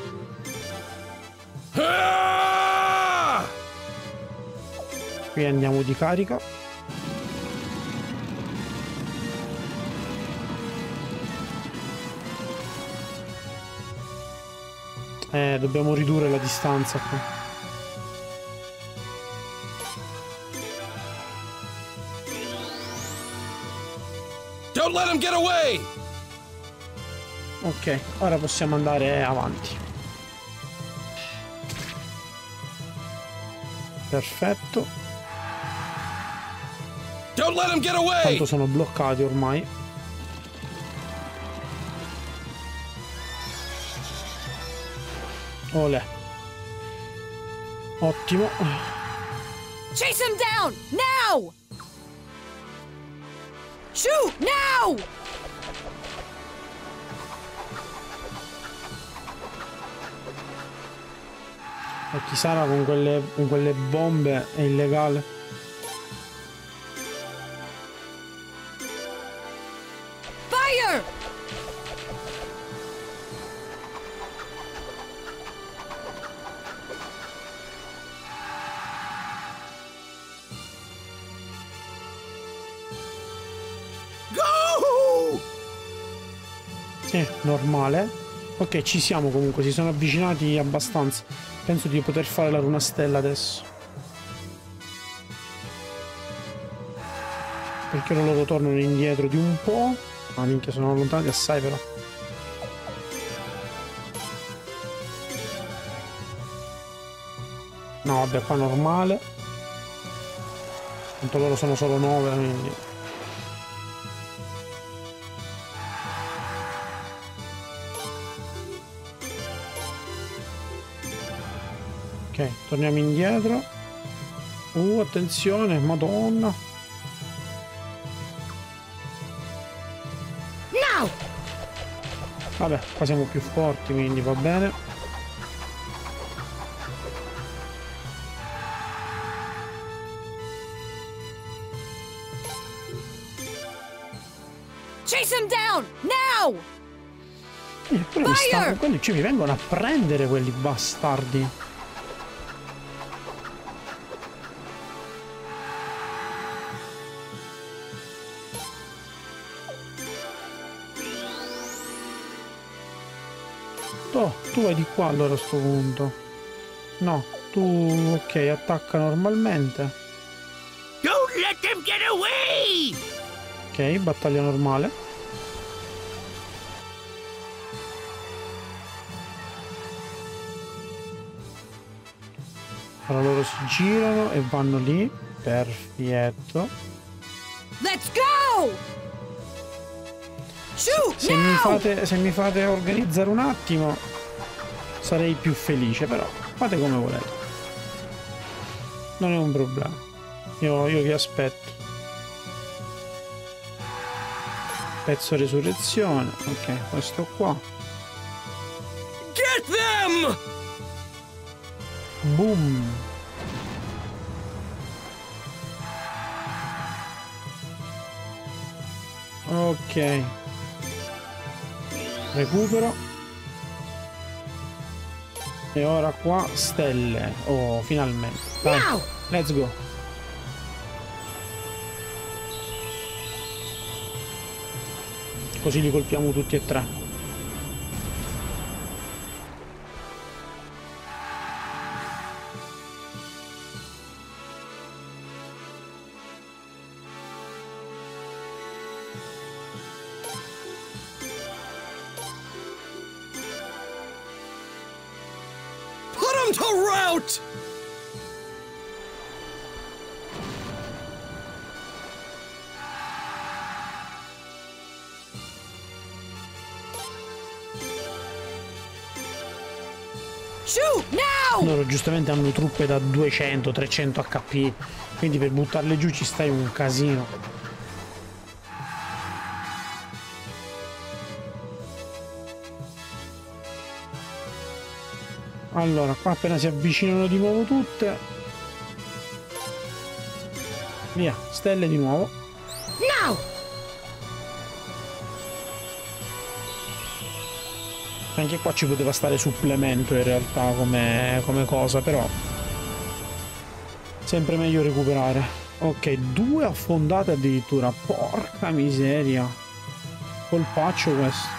Qui andiamo di carica. Dobbiamo ridurre la distanza qua. Don't let him get away! Ok, ora possiamo andare avanti. Perfetto. Don't let him get away! Tanto sono bloccati ormai. Olè. Ottimo. Chase him down! Now! Shoot! Now! E chi sarà con quelle bombe è illegale. Fire! Go! Sì, normale. Ok, ci siamo comunque, si sono avvicinati abbastanza. Penso di poter fare la runa stella adesso. Perché loro tornano indietro di un po'. Ah, minchia, sono allontanati assai però. No, vabbè, qua normale. Tanto loro sono solo 9, quindi Ok, torniamo indietro. Attenzione, madonna. Now! Vabbè, qua siamo più forti, quindi va bene. Chase him down! Now! Eppure quelli ci mi vengono a prendere quelli bastardi. Oh, tu vai di qua allora a sto punto. No, tu ok, attacca normalmente. Don't let them get away! Ok, battaglia normale. Allora loro si girano e vanno lì. Perfetto. Let's go! Shoot Se mi fate organizzare un attimo sarei più felice, però fate come volete. Non è un problema. Io vi aspetto. Pezzo resurrezione. Ok, questo qua. Get them! Boom. Ok. Recupero. E ora qua stelle. Oh, finalmente. Dai, let's go. Così li colpiamo tutti e tre. To rout! Shoot now! Loro giustamente hanno truppe da 200-300 HP, quindi per buttarle giù ci stai un casino. Allora, qua appena si avvicinano di nuovo tutte. Via, stelle di nuovo. Now! Anche qua ci poteva stare supplemento in realtà come cosa, però sempre meglio recuperare. Ok, 2 affondate addirittura. Porca miseria. Colpaccio questo.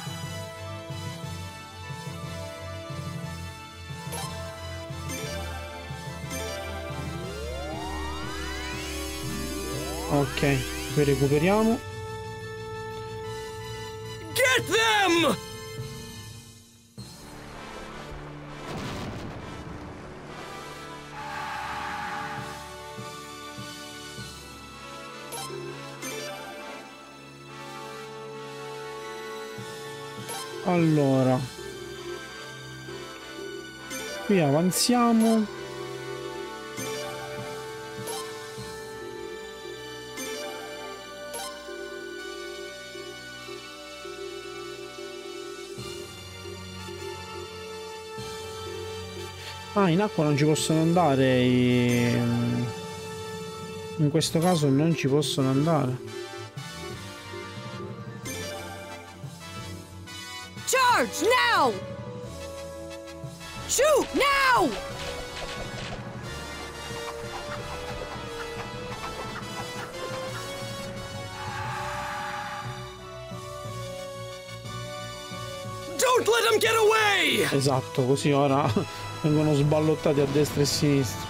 Ok, qui recuperiamo. Get them! Allora, qui avanziamo. Ah, in acqua non ci possono andare in questo caso non ci possono andare. Charge now! Shoot now! Don't let them get away! Esatto, così ora vengono sballottati a destra e a sinistra.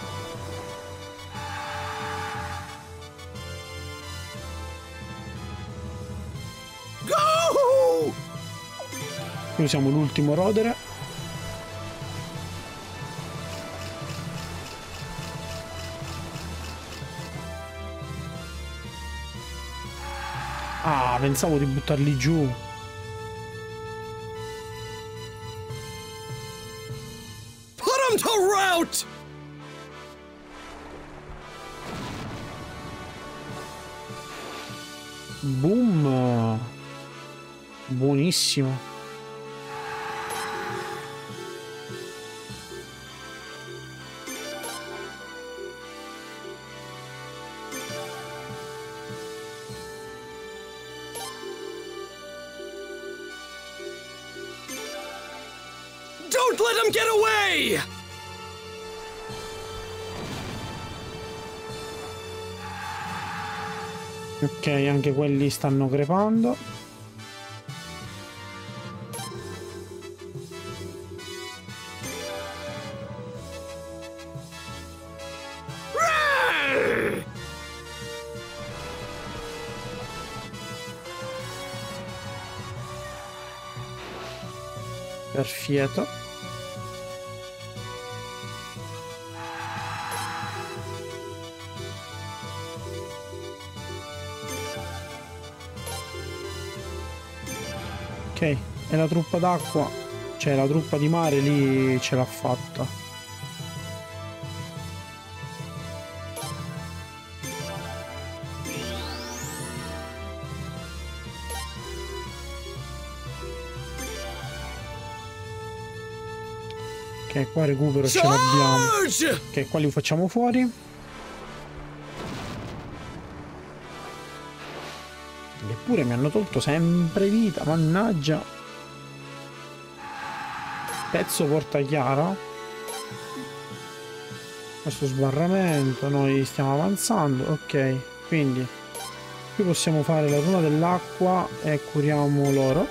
Go! Qui usiamo l'ultimo rodere. Ah, pensavo di buttarli giù. to rout! Boom. Buonissimo. Don't let him get away! Ok, anche quelli stanno crepando. Perfetto. Ok, e la truppa d'acqua, cioè la truppa di mare lì ce l'ha fatta. Ok, qua recupero ce l'abbiamo. Ok, qua li facciamo fuori. Eppure mi hanno tolto sempre vita, mannaggia. Pezzo porta chiara. Questo sbarramento, noi stiamo avanzando, ok. Quindi qui possiamo fare la runa dell'acqua e curiamo loro.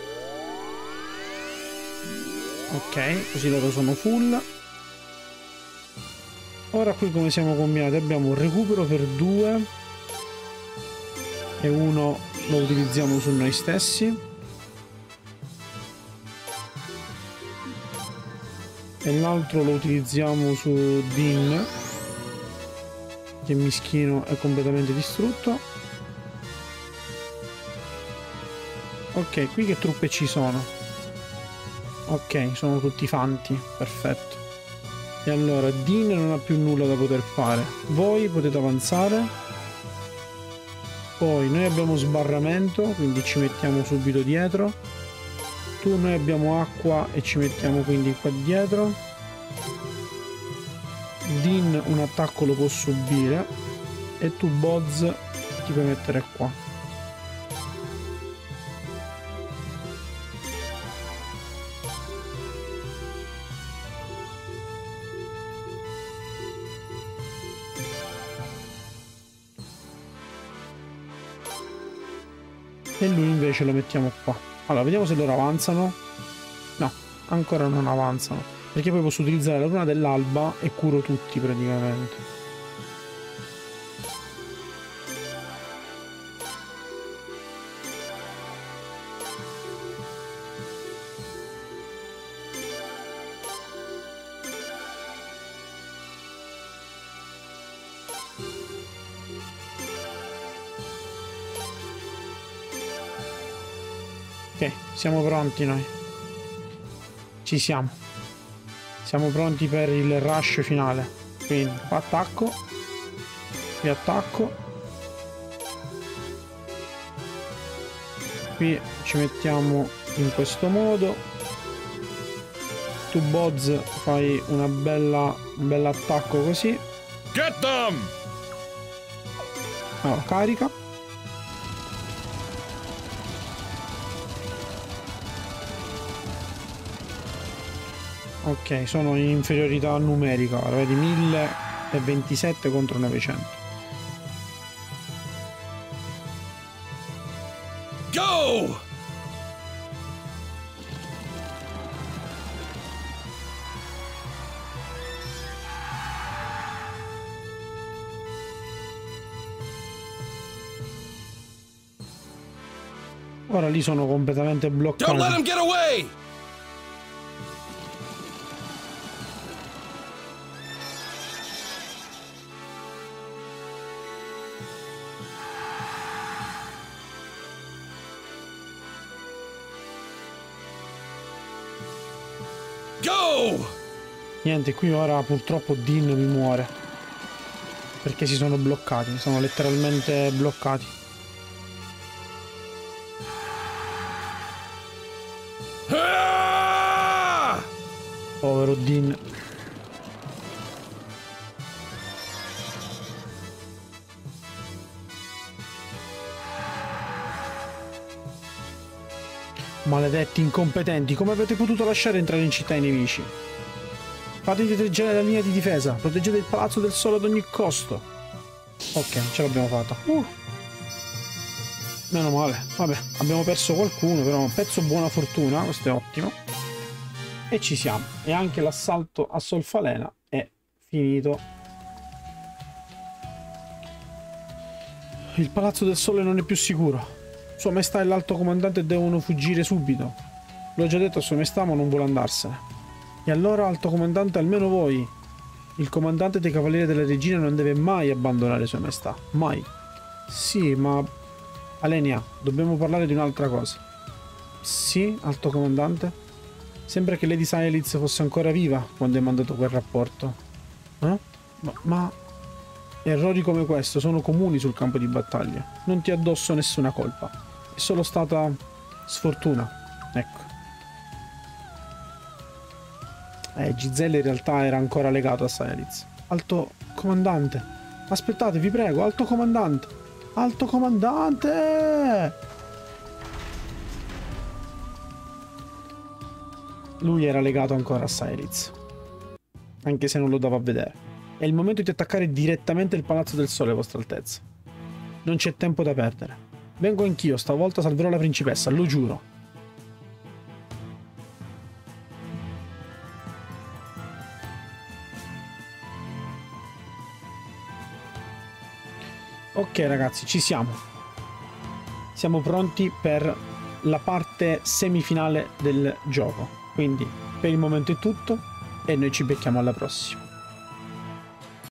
Ok, così loro sono full. Ora qui come siamo combinati abbiamo un recupero per 2 e uno lo utilizziamo su noi stessi e l'altro lo utilizziamo su Dean, che mischino è completamente distrutto. Ok, qui che truppe ci sono? Ok, sono tutti fanti, perfetto. E allora Dean non ha più nulla da poter fare, voi potete avanzare. Poi noi abbiamo sbarramento, quindi ci mettiamo subito dietro. Noi abbiamo acqua e ci mettiamo quindi qua dietro. Dean un attacco lo può subire e tu Boz ti puoi mettere qua. E lui invece lo mettiamo qua. Allora, vediamo se loro avanzano. No, ancora non avanzano. Perché poi posso utilizzare la runa dell'alba e curo tutti praticamente. Ok, siamo pronti noi. Ci siamo. Siamo pronti per il rush finale. Quindi qua attacco. Qui attacco. Qui ci mettiamo in questo modo. Tu Boz fai un bel attacco così. Get them! Allora, carica. Ok, sono in inferiorità numerica, ora vedi 1027 contro 900. Go! Ora lì sono completamente bloccati. Don't let him get away! Go! Niente, qui ora purtroppo Dean mi muore. Perché si sono bloccati, sono letteralmente bloccati. Povero Dean. Maledetti incompetenti, come avete potuto lasciare entrare in città i nemici? Fate dietreggiare la linea di difesa, proteggete il Palazzo del Sole ad ogni costo. Ok, ce l'abbiamo fatta. Meno male, vabbè, abbiamo perso qualcuno, però un pezzo buona fortuna, questo è ottimo. E ci siamo. E anche l'assalto a Solfalena è finito. Il Palazzo del Sole non è più sicuro. Sua Maestà e l'Alto Comandante devono fuggire subito. L'ho già detto a Sua Maestà, ma non vuole andarsene. E allora, Alto Comandante, almeno voi. Il comandante dei Cavalieri della Regina non deve mai abbandonare Sua Maestà. Mai. Sì, ma... Alenia, dobbiamo parlare di un'altra cosa. Sì, Alto Comandante? Sembra che Lady Silence fosse ancora viva quando hai mandato quel rapporto. Eh? Ma... Errori come questo sono comuni sul campo di battaglia. Non ti addosso nessuna colpa. È solo stata... sfortuna. Ecco. Giselle in realtà era ancora legato a Silence. Alto Comandante. Aspettate, vi prego, Alto Comandante. Alto Comandante! Lui era legato ancora a Silence. Anche se non lo dava a vedere. È il momento di attaccare direttamente il Palazzo del Sole, Vostra Altezza. Non c'è tempo da perdere. Vengo anch'io, stavolta salverò la principessa, lo giuro. Ok ragazzi, ci siamo. Siamo pronti per la parte semifinale del gioco. Quindi per il momento è tutto e noi ci becchiamo alla prossima.